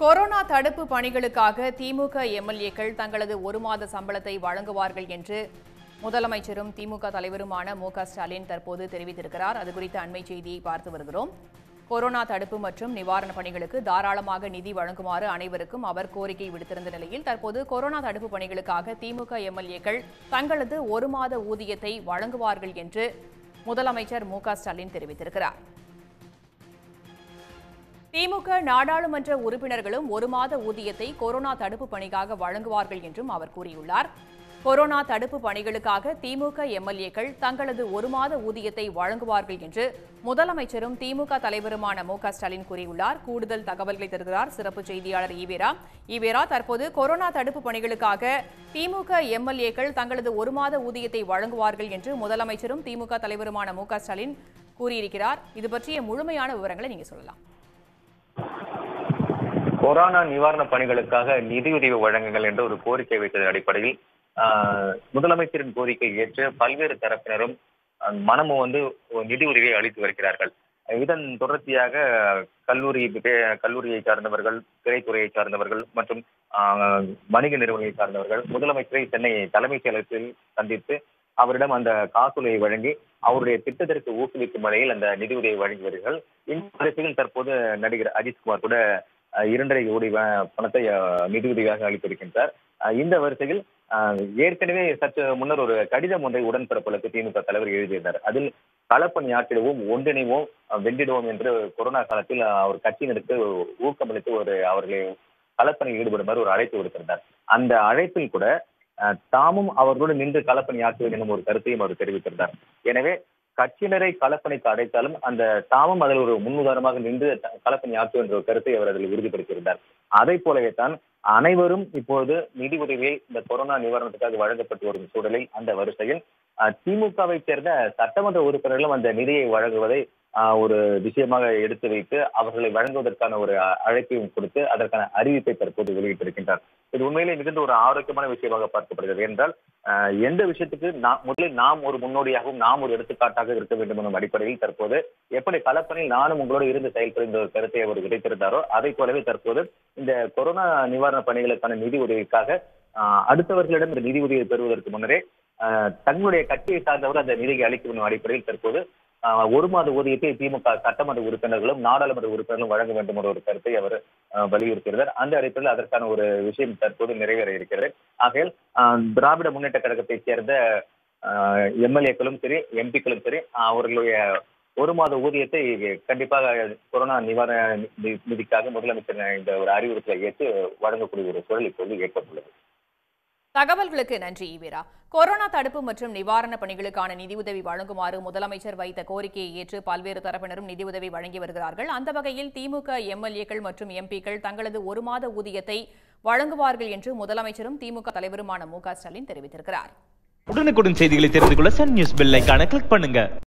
Corona தடுப்பு பணிகளுக்காக திமுக எம்எல்ஏக்கள் தங்களது ஒரு மாத சம்பளத்தை வழங்குவார்கள் என்று முதலமைச்சரும் திமுக தலைவருமான மு.க.ஸ்டாலின் தற்போது தெரிவித்திருக்கிறார். அது குறித்த அண்மை செய்தியை பார்த்து வருகிறோம். கொரோனா தடுப்பு மற்றும் நிவாரணப் பணிகளுக்கு தாராளமாக நிதி வழங்குமாறு அனைவருக்கும் அவர் கோரிக்கை விடுத்திருந்த நிலையில் தற்போது கொரோனா தடுப்பு பணிகளுக்காக திமுக எம்எல்ஏக்கள் தங்களது ஒரு மாத ஊதியத்தை வழங்குவார்கள் என்று முதலமைச்சர் மு.க.ஸ்டாலின் தெரிவித்திருக்கிறார். திமுக நாடாளுமன்ற உறுப்பினர்களும் ஒரு மாத ஊதியத்தை கொரோனா தடுப்பு பணிக்காக வழங்குவார்கள் என்றும் அவர் கூறியுள்ளார். கொரோனா தடுப்பு பணிகளுக்காக திமுக எம்எல்ஏக்கள் தங்களது ஒரு மாத ஊதியத்தை வழங்குவார்கள் என்று முதலமைச்சரும் திமுக தலைவருமான மு.க.ஸ்டாலின் கூறியுள்ளார். கூடுதல் தகவல்களை தருகிறார் சிறப்பு செய்தியாளர் ஈவேரா. தற்போது கொரோனா தடுப்பு பணிகளுக்காக திமுக எம்எல்ஏக்கள் தங்களது ஒரு மாத ஊதியத்தை வழங்குவார்கள் என்று முதலமைச்சரும் திமுக தலைவருமான மு.க.ஸ்டாலின் கூறியிருக்கிறார். இது பற்றிய முழுமையான விவரங்களை நீங்க சொல்லலாம். கொரோனா நிவாரண பணிகளுக்காக நிதியுதவி வழங்குங்கள் என்ற ஒரு கோரிக்கை வைத்ததன் அடிப்படையில் முதலமைச்சரின் கோரிக்கை ஏற்று பல்வேறு தரப்பினரும் மனமும் நிதி உதவியை அளித்து வருகிறார்கள். இதன் தொடர்ச்சியாக கல்லூரியை சார்ந்தவர்கள், திரைத்துறையை சார்ந்தவர்கள் மற்றும் வணிக நிறுவனங்களை சார்ந்தவர்கள் முதலமைச்சரை சென்னை தலைமைச் செயலகத்தில் சந்தித்து அவரிடம் அந்த காசோலையை வழங்கி அவருடைய திட்டத்திற்கு ஊக்குவிக்கும் வகையில் அந்த நிதியுதவியை வழங்கி வருகிறார்கள். இந்த வரிசையில் தற்போது நடிகர் அஜித்குமார் கூட 2.5 கோடி பணத்தை நிதியுதவியாக அளித்திருக்கின்றார். இந்த வரிசையில் ஏற்கனவே சற்று முன்னர் ஒரு கடிதம் ஒன்றை உடன்பிறப்புகளுக்கு திமுக தலைவர் எழுதியிருந்தார். அதில் களப்பணி ஆற்றிடுவோம், ஒன்றிணைவோம், வென்றிடுவோம் என்று கொரோனா காலத்தில் அவர் கட்சியினருக்கு ஊக்கமளித்து அவர்களை களப்பணியில் ஈடுபடுமாறு ஒரு அழைப்பு விடுத்திருந்தார். அந்த அழைப்பில் கூட தாமும் அவர்களோடு நின்று களப்பணி ஆற்றுவது எனும் ஒரு கருத்தையும் அவர் தெரிவித்திருந்தார். எனவே கட்சியினரை களப்பணிக்கு அழைத்தாலும் அந்த தாமும் அதில் ஒரு முன்னுதாரணமாக நின்று களப்பணி ஆற்று என்ற ஒரு கருத்தை அவர் அதில் உறுதிப்படுத்தியிருந்தார். அதை போலவே தான் அனைவரும் இப்போது நிதி உதவியை இந்த கொரோனா நிவாரணத்துக்காக வழங்கப்பட்டு வரும் சூழலில் அந்த வரிசையில் திமுகவை சேர்ந்த சட்டமன்ற உறுப்பினர்களும் அந்த நிதியை வழங்குவதை ஒரு விஷயமாக எடுத்து வைத்து அவர்களை வழங்குவதற்கான ஒரு அழைப்பையும் கொடுத்து அதற்கான அறிவிப்பை தற்போது வெளியிட்டிருக்கின்றார். இது உண்மையிலே மிகுந்த ஒரு ஆரோக்கியமான விஷயமாக பார்க்கப்படுகிறது. என்றால் எந்த விஷயத்துக்கு முதலில் நாம் ஒரு முன்னோடியாகவும் நாம் ஒரு எடுத்துக்காட்டாக இருக்க வேண்டும் எனும் அடிப்படையில் தற்போது எப்படி களப்பணியில் நானும் உங்களோடு இருந்து செயல்படுகின்ற ஒரு கருத்தை அவர் விதைத்திருந்தாரோ அதை போலவே தற்போது இந்த கொரோனா நிவாரண பணிகளுக்கான நிதி உதவிக்காக அடுத்தவர்களிடம் இந்த நிதி உதவியை பெறுவதற்கு முன்னரே தங்களுடைய கட்சியை சார்ந்தவர் அந்த நிதியை அளிக்கும் அடிப்படையில் தற்போது ஒரு மாத ஊதியத்தை திமுக சட்டமன்ற உறுப்பினர்களும் நாடாளுமன்ற உறுப்பினர்களும் வழங்க வேண்டும் என்ற ஒரு கருத்தை அவர் வலியுறுத்தியிருந்தார். அந்த அடிப்படையில் அதற்கான ஒரு விஷயம் தற்போது நிறைவேற இருக்கிறது. ஆகையால் திராவிட முன்னேற்ற கழகத்தைச் சேர்ந்த எம்எல்ஏக்களும் சரி, எம்பிக்களும் சரி, அவர்களுடைய ஒரு மாத ஊதியத்தை கண்டிப்பாக கொரோனா நிவாரண நிதிக்காக முதலமைச்சர் இந்த ஒரு அறிவுறுத்தலை ஏற்று வழங்கக்கூடிய ஒரு சூழல் இப்போது ஏற்பட்டுள்ளது. தகவல்களுக்கு நன்றி ஈவேரா. கொரோனா தடுப்பு மற்றும் நிவாரணப் பணிகளுக்கான நிதியுதவி வழங்குமாறு முதலமைச்சர் வைத்த கோரிக்கையை ஏற்று பல்வேறு தரப்பினரும் நிதியுதவி வழங்கி வருகிறார்கள். அந்த வகையில் திமுக எம்எல்ஏக்கள் மற்றும் எம்பிக்கள் தங்களது ஒரு மாத ஊதியத்தை வழங்குவார்கள் என்று முதலமைச்சரும் திமுக தலைவருமான மு.க.ஸ்டாலின் தெரிவித்திருக்கிறார். உடனுக்குடன் செய்திகளை தெரிந்து கொள்ள சன் நியூஸ் பெல் ஐகானை கிளிக் பண்ணுங்க.